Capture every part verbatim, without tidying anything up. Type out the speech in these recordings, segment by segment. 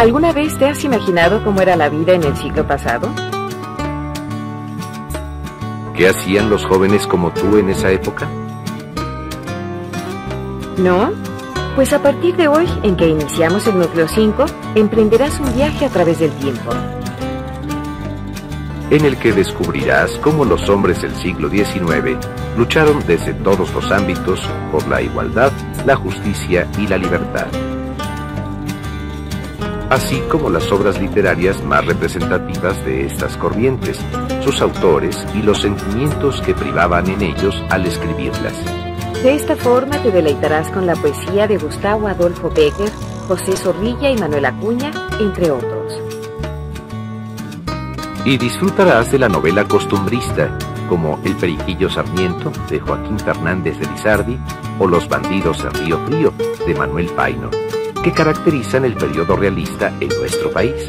¿Alguna vez te has imaginado cómo era la vida en el siglo pasado? ¿Qué hacían los jóvenes como tú en esa época? ¿No? Pues a partir de hoy, en que iniciamos el núcleo cinco, emprenderás un viaje a través del tiempo, en el que descubrirás cómo los hombres del siglo diecinueve lucharon desde todos los ámbitos por la igualdad, la justicia y la libertad, así como las obras literarias más representativas de estas corrientes, sus autores y los sentimientos que privaban en ellos al escribirlas. De esta forma te deleitarás con la poesía de Gustavo Adolfo Bécquer, José Zorrilla y Manuel Acuña, entre otros. Y disfrutarás de la novela costumbrista, como El Periquillo Sarmiento, de Joaquín Fernández de Lizardi, o Los bandidos en Río Frío, de Manuel Paino, que caracterizan el periodo realista en nuestro país.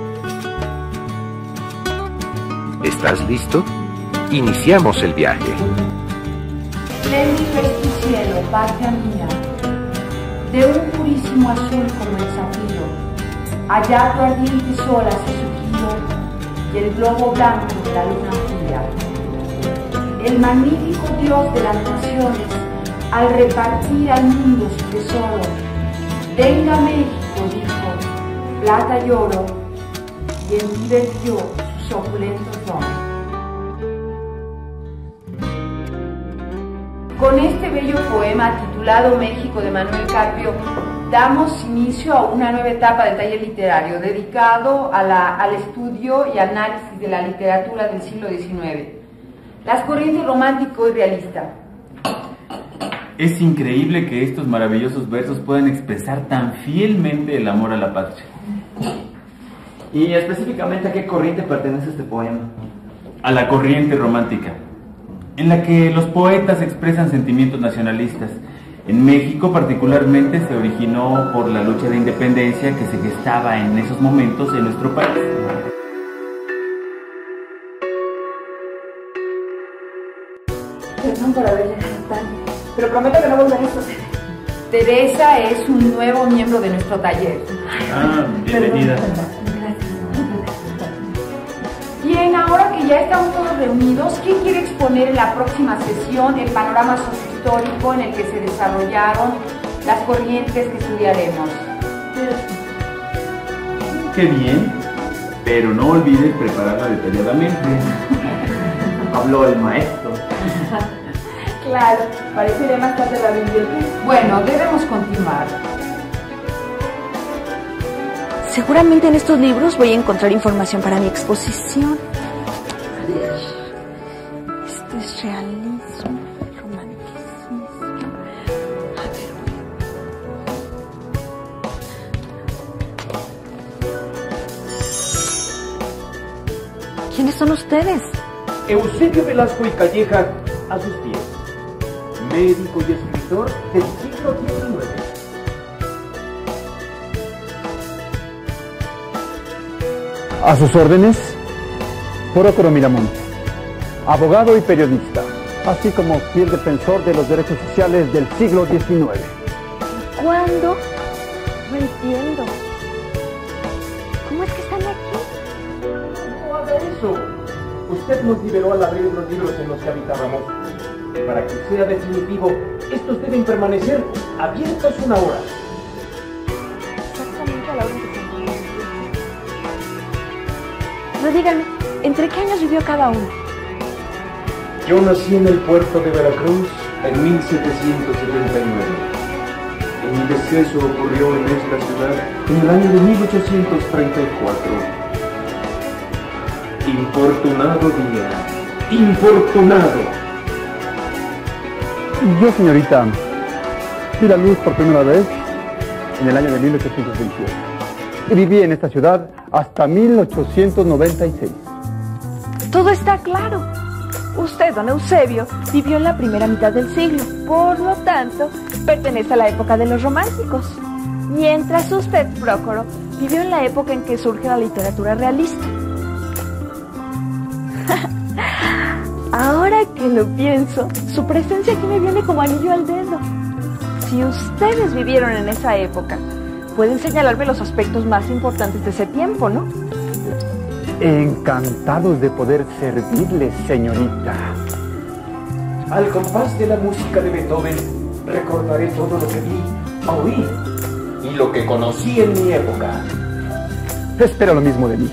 ¿Estás listo? Iniciamos el viaje. Espléndido es tu cielo, patria mía, de un purísimo azul como el zafiro. Allá tu ardiente sol hace su giro y el globo blanco de la luna fría. El magnífico Dios de las naciones, al repartir al mundo su tesoro, venga México, dijo, plata y oro, y en ti vertió sus opulentos dones. Con este bello poema titulado México de Manuel Carpio, damos inicio a una nueva etapa del taller literario dedicado a la, al estudio y análisis de la literatura del siglo diecinueve, las corrientes romántico y realista. Es increíble que estos maravillosos versos puedan expresar tan fielmente el amor a la patria. ¿Y específicamente a qué corriente pertenece este poema? A la corriente romántica, en la que los poetas expresan sentimientos nacionalistas. En México particularmente se originó por la lucha de independencia que se gestaba en esos momentos en nuestro país. Perdón por haber llegado tarde, pero prometo que no volveré a suceder. Teresa es un nuevo miembro de nuestro taller. Ah, bienvenida. Perdón, perdón. Bien, ahora que ya estamos todos reunidos, ¿quién quiere exponer en la próxima sesión el panorama sociohistórico en el que se desarrollaron las corrientes que estudiaremos? Qué bien, pero no olvides prepararla detalladamente. Habló el maestro. Claro, parece más tarde la biblioteca. Bueno, debemos continuar. Seguramente en estos libros voy a encontrar información para mi exposición. A ver. Este es realismo, romanticismo. A ver. ¿Quiénes son ustedes? Eusebio Velasco y Calleja, a sus pies. Médico y escritor del siglo diecinueve. A sus órdenes, Procuro Miramonte, abogado y periodista, así como fiel defensor de los derechos sociales del siglo diecinueve. ¿Cuándo? No entiendo. ¿Cómo es que están aquí? No haga eso. Usted nos liberó al abrir los libros en los que habitábamos. Para que sea definitivo, estos deben permanecer abiertos una hora. Exactamente a la hora que se. Pero díganme, ¿entre qué años vivió cada uno? Yo nací en el puerto de Veracruz en mil setecientos setenta y nueve. Y mi deceso ocurrió en esta ciudad en el año de mil ochocientos treinta y cuatro. Infortunado día, infortunado. Yo, señorita, vi la luz por primera vez en el año de mil ochocientos veintiocho. Y viví en esta ciudad hasta mil ochocientos noventa y seis. Todo está claro. Usted, don Eusebio, vivió en la primera mitad del siglo, por lo tanto, pertenece a la época de los románticos. Mientras usted, Prócoro, vivió en la época en que surge la literatura realista. Ahora que lo pienso, su presencia aquí me viene como anillo al dedo. Si ustedes vivieron en esa época, pueden señalarme los aspectos más importantes de ese tiempo, ¿no? Encantados de poder servirles, señorita. Al compás de la música de Beethoven, recordaré todo lo que vi, oí y lo que conocí en mi época. Espera lo mismo de mí.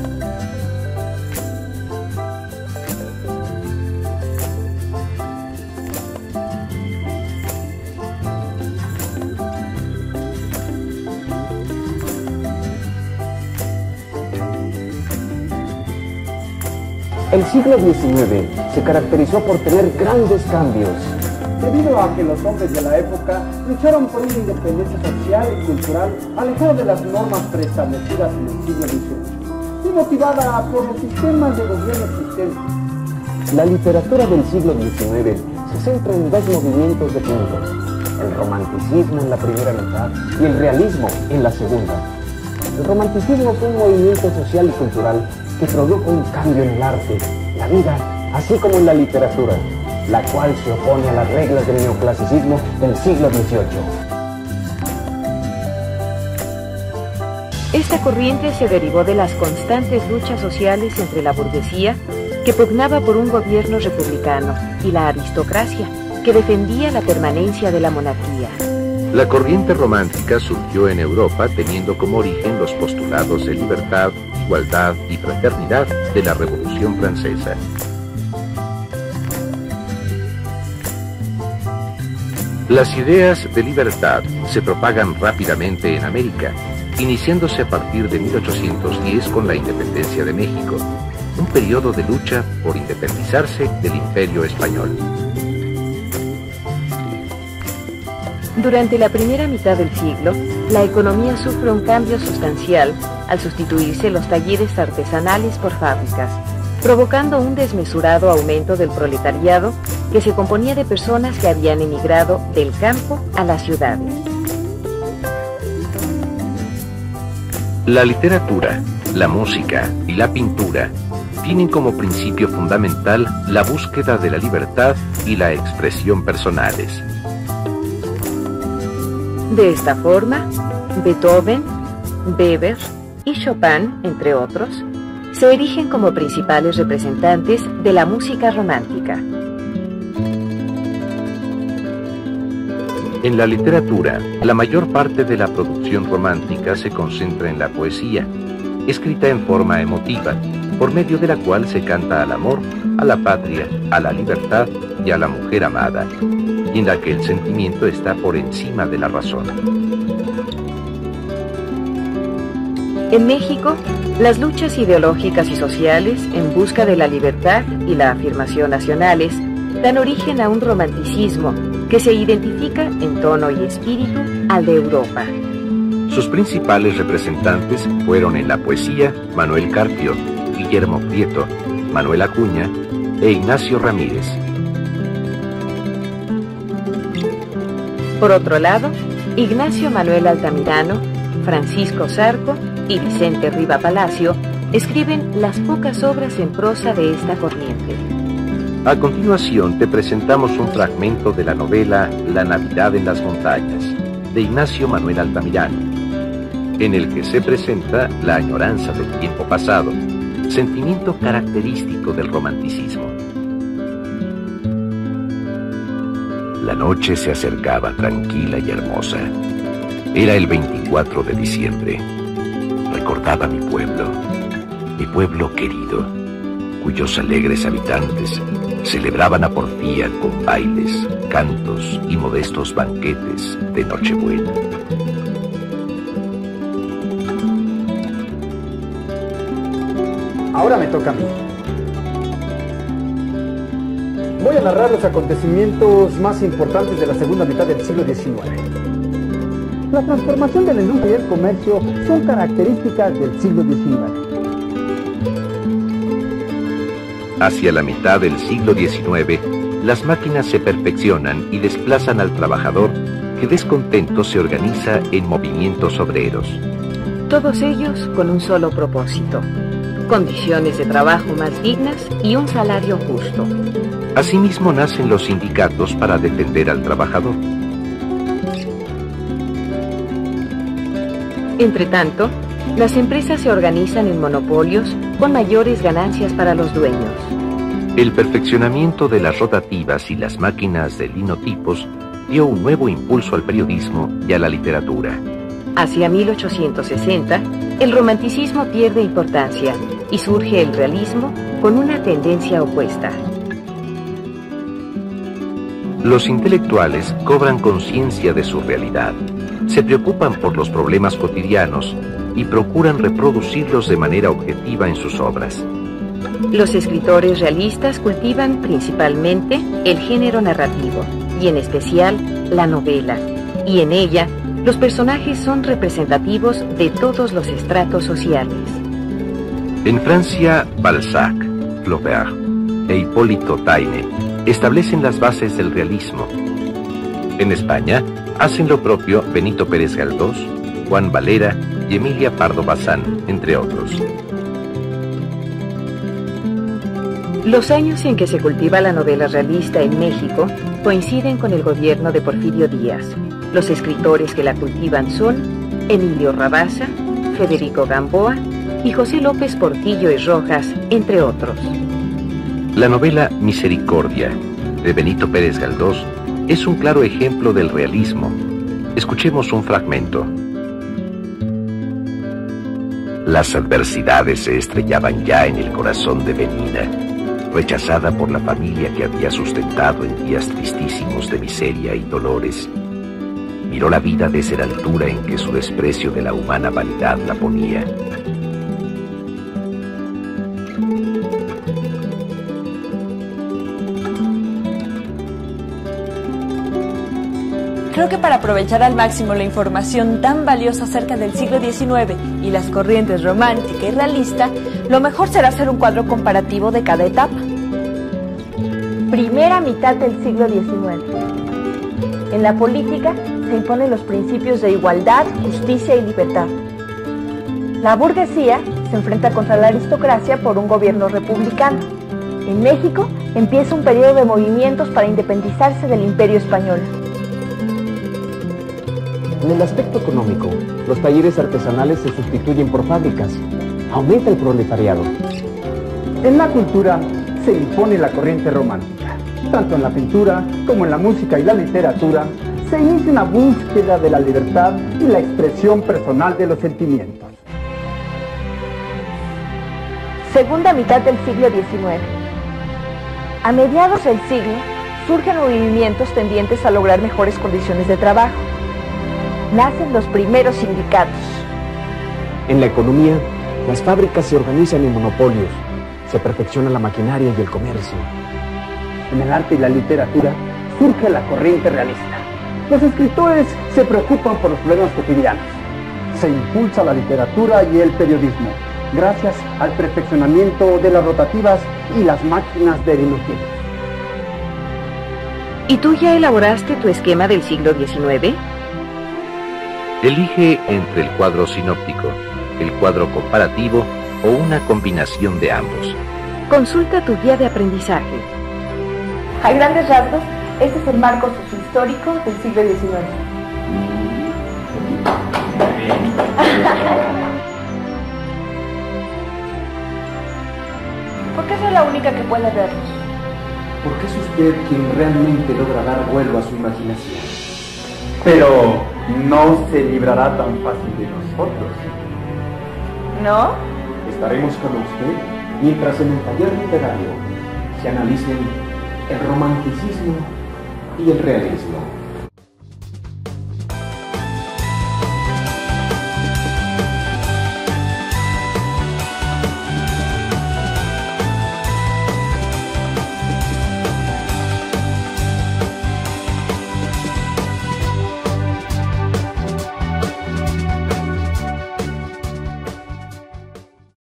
El siglo diecinueve se caracterizó por tener grandes cambios. Debido a que los hombres de la época lucharon por una independencia social y cultural alejada de las normas preestablecidas en el siglo dieciocho y motivada por los sistemas de gobierno existentes. La literatura del siglo diecinueve se centra en dos movimientos definidos: el romanticismo en la primera mitad y el realismo en la segunda. El romanticismo fue un movimiento social y cultural que produjo un cambio en el arte, la vida, así como en la literatura, la cual se opone a las reglas del neoclasicismo del siglo dieciocho. Esta corriente se derivó de las constantes luchas sociales entre la burguesía, que pugnaba por un gobierno republicano, y la aristocracia, que defendía la permanencia de la monarquía. La corriente romántica surgió en Europa teniendo como origen los postulados de libertad, igualdad y fraternidad de la Revolución Francesa. Las ideas de libertad se propagan rápidamente en América, iniciándose a partir de mil ochocientos diez con la independencia de México, un periodo de lucha por independizarse del Imperio Español. Durante la primera mitad del siglo, la economía sufre un cambio sustancial al sustituirse los talleres artesanales por fábricas, provocando un desmesurado aumento del proletariado que se componía de personas que habían emigrado del campo a las ciudades. La literatura, la música y la pintura tienen como principio fundamental la búsqueda de la libertad y la expresión personales. De esta forma, Beethoven, Weber y Chopin, entre otros, se erigen como principales representantes de la música romántica. En la literatura, la mayor parte de la producción romántica se concentra en la poesía, escrita en forma emotiva, por medio de la cual se canta al amor, a la patria, a la libertad y a la mujer amada, y en la que el sentimiento está por encima de la razón. En México, las luchas ideológicas y sociales en busca de la libertad y la afirmación nacionales dan origen a un romanticismo que se identifica en tono y espíritu al de Europa. Sus principales representantes fueron en la poesía Manuel Carpio, Guillermo Prieto, Manuel Acuña e Ignacio Ramírez. Por otro lado, Ignacio Manuel Altamirano, Francisco Zarco y Vicente Riva Palacio escriben las pocas obras en prosa de esta corriente. A continuación te presentamos un fragmento de la novela La Navidad en las Montañas, de Ignacio Manuel Altamirano, en el que se presenta la añoranza del tiempo pasado, sentimiento característico del romanticismo. La noche se acercaba tranquila y hermosa. Era el veinticuatro de diciembre. Recordaba mi pueblo, mi pueblo querido, cuyos alegres habitantes celebraban a porfía con bailes, cantos y modestos banquetes de Nochebuena. Ahora me toca a mí. Voy a narrar los acontecimientos más importantes de la segunda mitad del siglo diecinueve. La transformación de la industria y el comercio son características del siglo diecinueve. Hacia la mitad del siglo diecinueve, las máquinas se perfeccionan y desplazan al trabajador, que descontento se organiza en movimientos obreros. Todos ellos con un solo propósito: condiciones de trabajo más dignas y un salario justo. Asimismo nacen los sindicatos para defender al trabajador. Entretanto, las empresas se organizan en monopolios con mayores ganancias para los dueños. El perfeccionamiento de las rotativas y las máquinas de linotipos dio un nuevo impulso al periodismo y a la literatura. Hacia mil ochocientos sesenta, el romanticismo pierde importancia y surge el realismo con una tendencia opuesta. Los intelectuales cobran conciencia de su realidad, se preocupan por los problemas cotidianos y procuran reproducirlos de manera objetiva en sus obras. Los escritores realistas cultivan principalmente el género narrativo, y en especial la novela, y en ella los personajes son representativos de todos los estratos sociales. En Francia, Balzac, Flaubert e Hipólito Taine establecen las bases del realismo. En España, hacen lo propio Benito Pérez Galdós, Juan Valera y Emilia Pardo Bazán, entre otros. Los años en que se cultiva la novela realista en México coinciden con el gobierno de Porfirio Díaz. Los escritores que la cultivan son Emilio Rabasa, Federico Gamboa y José López Portillo y Rojas, entre otros. La novela Misericordia, de Benito Pérez Galdós, es un claro ejemplo del realismo. Escuchemos un fragmento. Las adversidades se estrellaban ya en el corazón de Benina, rechazada por la familia que había sustentado en días tristísimos de miseria y dolores. Miró la vida desde la altura en que su desprecio de la humana vanidad la ponía. Creo que para aprovechar al máximo la información tan valiosa acerca del siglo diecinueve y las corrientes romántica y realista, lo mejor será hacer un cuadro comparativo de cada etapa. Primera mitad del siglo diecinueve. En la política se imponen los principios de igualdad, justicia y libertad. La burguesía se enfrenta contra la aristocracia por un gobierno republicano. En México empieza un periodo de movimientos para independizarse del Imperio Español. En el aspecto económico, los talleres artesanales se sustituyen por fábricas. Aumenta el proletariado. En la cultura se impone la corriente romántica. Tanto en la pintura como en la música y la literatura se inicia una búsqueda de la libertad y la expresión personal de los sentimientos. Segunda mitad del siglo diecinueve. A mediados del siglo surgen movimientos tendientes a lograr mejores condiciones de trabajo. Nacen los primeros sindicatos. En la economía, las fábricas se organizan en monopolios. Se perfecciona la maquinaria y el comercio. En el arte y la literatura surge la corriente realista. Los escritores se preocupan por los problemas cotidianos. Se impulsa la literatura y el periodismo, gracias al perfeccionamiento de las rotativas y las máquinas de linotipos. ¿Y tú ya elaboraste tu esquema del siglo diecinueve? Elige entre el cuadro sinóptico, el cuadro comparativo o una combinación de ambos. Consulta tu guía de aprendizaje. A grandes rasgos, este es el marco sociohistórico del siglo diecinueve. ¿Por qué soy la única que puede verlos? Porque es usted quien realmente logra dar vuelo a su imaginación. Pero no se librará tan fácil de nosotros. ¿No? Estaremos con usted mientras en el taller literario se analicen el romanticismo y el realismo.